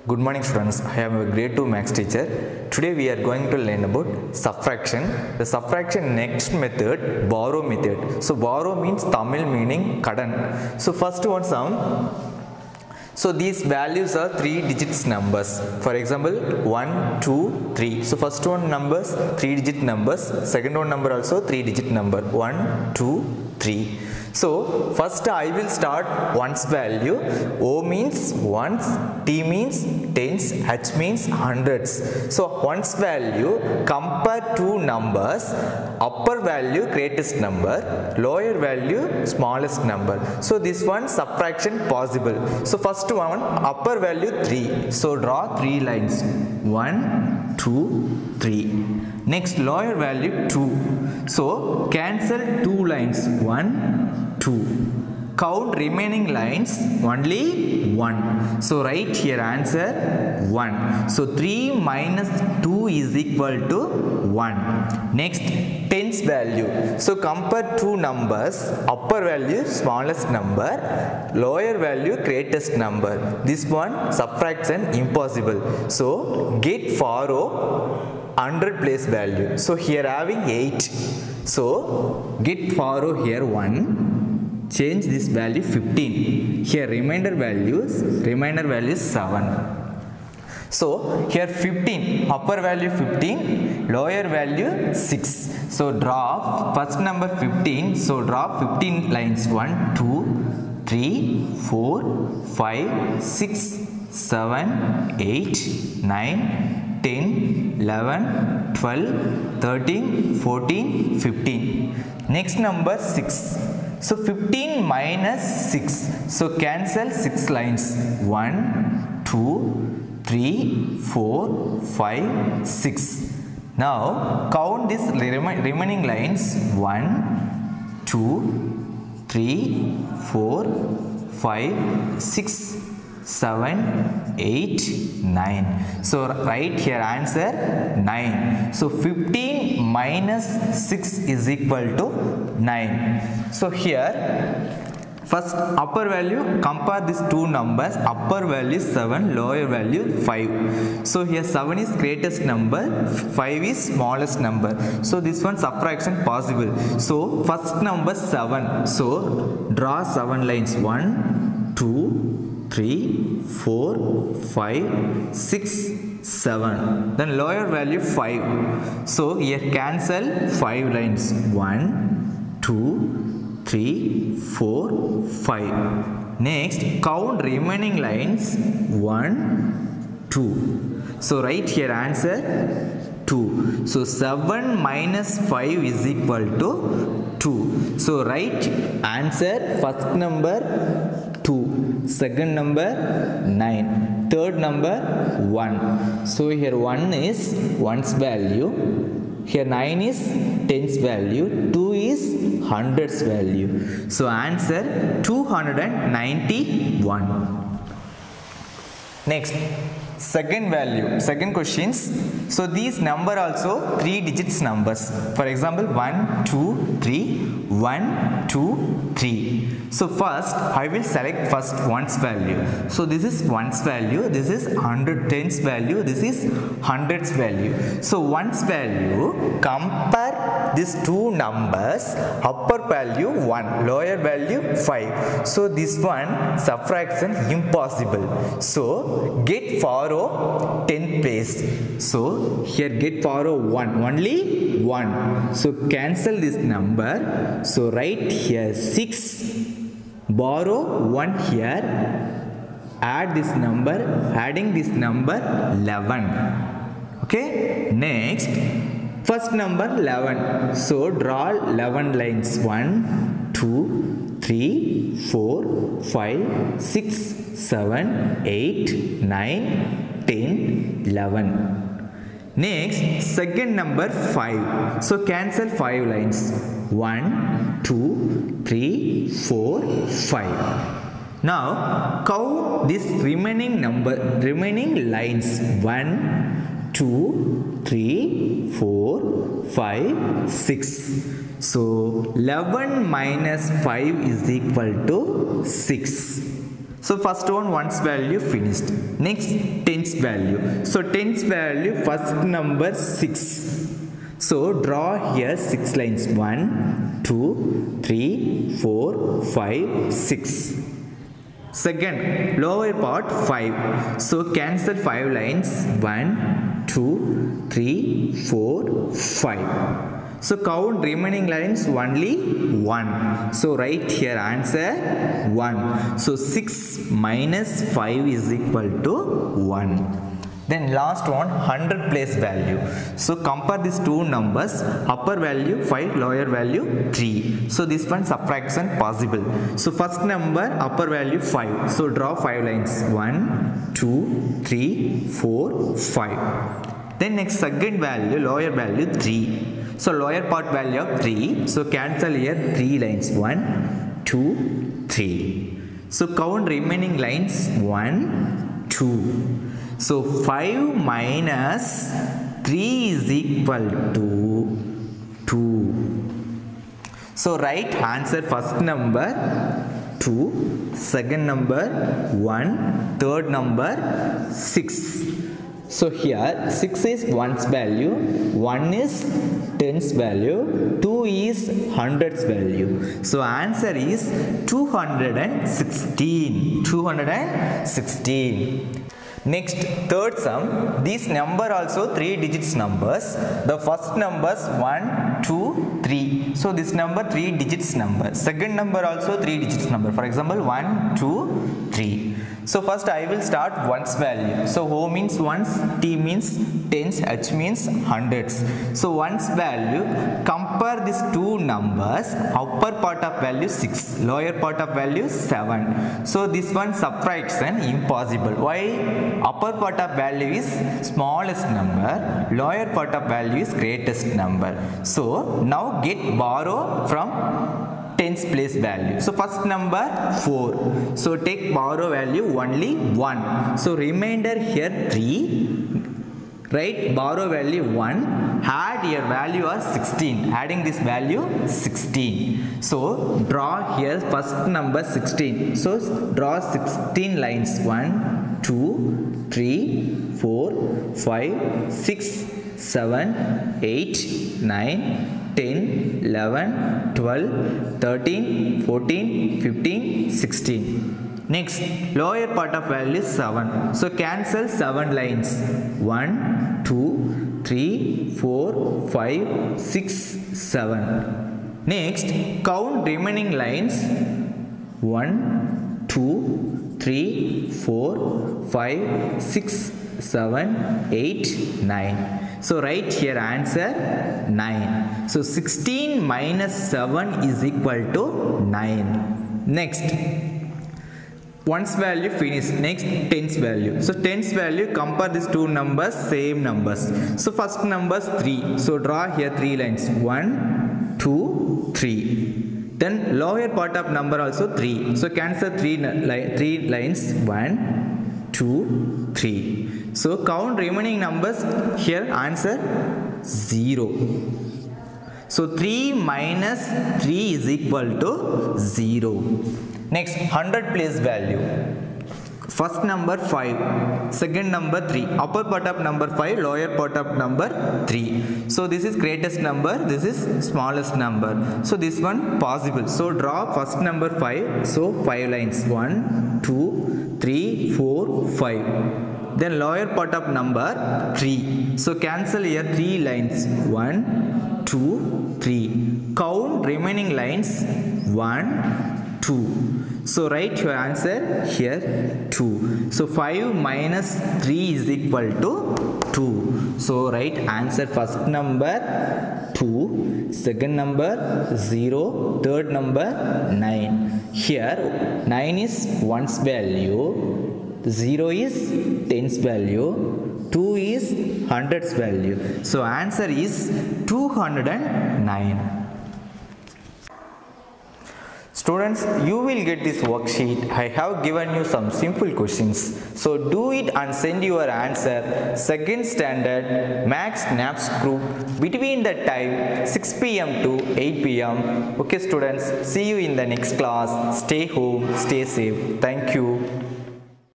Good morning students, I am a grade 2 maths teacher. Today we are going to learn about subtraction. The subtraction next method, borrow method. So borrow means Tamil meaning kadan. So first one sum. So these values are 3 digits numbers. For example 1, 2, 3. So first one numbers 3 digit numbers. Second one number also 3 digit number 1, 2, 3. So first I will start ones value. O means ones, T means tens, H means hundreds. So ones value compare two numbers, upper value greatest number, lower value smallest number. So this one subtraction possible. So first one upper value 3. So draw 3 lines 1, 2, 3. Next lower value 2. So cancel 2 lines 1, 2. Count remaining lines only 1. So write here answer 1. So 3 minus 2 is equal to 1. Next tens value. So compare two numbers, upper value smallest number, lower value greatest number. This one subtraction impossible. So get borrow 100 place value. So here having 8. So get borrow here 1. Change this value 15. Here remainder value is 7. So here 15, upper value 15, lower value 6. So draw first number 15. So draw 15 lines 1, 2, 3, 4, 5, 6, 7, 8, 9, 10, 11, 12, 13, 14, 15. Next number 6. So 15 minus 6. So cancel 6 lines 1, 2, 3, 4, 5, 6. Now count these remaining lines 1, 2, 3, 4, 5, 6, 7, 8, 9. So write here answer 9. So 15 minus 6 is equal to 9. So here first upper value, compare these two numbers, upper value 7, lower value 5. So here 7 is greatest number, 5 is smallest number. So this one subtraction possible. So first number 7. So draw 7 lines 1, 2, 3, 4, 5, 6, 7. Then lower value 5. So here cancel 5 lines 1, 2, 3, 4, 5. Next count remaining lines 1, 2. So write here answer 2. So 7 minus 5 is equal to 2. So write answer first number 2, second number 9, third number 1. So here 1 is ones value. Here 9 is tens value, 2 is hundreds value. So answer 291. Next, second value, second questions. So these number also 3 digits numbers. For example 1, 2, 3, 1, 2, 3. So first I will select first ones value. So this is ones value, this is 100 tens value, this is hundreds value. So ones value compare these two numbers, upper value 1, lower value 5. So this one subtraction impossible. So get borrow 10 place. So here get borrow 1, only 1. So cancel this number. So write here 6. Borrow 1 here, add this number, adding this number 11. Okay, next first number 11. So draw 11 lines 1, 2, 3, 4, 5, 6, 7, 8, 9, 10, 11. Next second number 5. So cancel 5 lines 1, 2, 3, 4, 5. Now count this remaining lines 1, 2, 3, 4, 5, 6. So 11 minus 5 is equal to 6. So first one ones value finished. Next tens value. So tens value first number 6. So draw here 6 lines. 1, 2, 3, 4, 5, 6. Second lower part 5. So cancel 5 lines. 1, 2, 3, 4, 5. So count remaining lines only 1. So write here answer 1. So 6 minus 5 is equal to 1. Then last one 100 place value. So compare these two numbers, upper value 5, lower value 3. So this one subtraction possible. So first number upper value 5. So draw 5 lines. 1, 2, 3, 4, 5. Then next second value lower value 3. So lower part value of 3. So cancel here 3 lines. 1, 2, 3. So count remaining lines. 1, 2. So 5 minus 3 is equal to 2. So write answer first number 2, second number 1, third number 6. So here 6 is ones value, 1 is tens value, 2 is hundreds value. So answer is 216. 216. Next third sum, these number also 3 digits numbers. The first numbers 1, 2, 3. So this number 3 digits number. Second number also 3 digits number. For example 1, 2, 3. So first I will start ones value. So O means ones, T means tens, H means hundreds. So ones value, compare these two numbers, upper part of value 6, lower part of value 7. So this one subtraction impossible. Why? Upper part of value is smallest number, lower part of value is greatest number. So now get borrow from tens place value. So first number 4. So take borrow value only 1. So remainder here 3. Right, borrow value 1. Add your value as 16. Adding this value 16. So draw here first number 16. So draw 16 lines. 1, 2, 3, 4, 5, 6, 7, 8, 9. 10, 11, 12, 13, 14, 15, 16. Next, lower part of value is 7. So cancel 7 lines. 1, 2, 3, 4, 5, 6, 7. Next, count remaining lines. 1, 2, 3, 4, 5, 6, 7, 8, 9. So write here answer 9. So 16 minus 7 is equal to 9. Next, ones value finished. Next tens value. So tens value, compare these two numbers, same numbers. So first numbers 3. So draw here 3 lines. 1, 2, 3. Then lower part of number also 3. So cancel 3 lines. 1, 2, 3. So count remaining numbers. Here answer 0. So 3 minus 3 is equal to 0. Next 100 place value. First number 5, second number 3, upper part of number 5, lower part of number 3. So this is greatest number, this is smallest number. So this one possible. So draw first number 5. So 5 lines. 1, 2, 3, 4, 5. Then lower part of number 3. So cancel here 3 lines. 1, 2, 3. Count remaining lines. 1, 2. So write your answer here 2. So 5 minus 3 is equal to 2. So write answer first number 2, second number 0, third number 9. Here 9 is ones value, 0 is tens value, 2 is hundreds value. So answer is 209. Students, you will get this worksheet. I have given you some simple questions. So do it and send your answer. Second standard Max Naps group between the time 6 p.m. to 8 p.m. Okay students, see you in the next class. Stay home, stay safe. Thank you.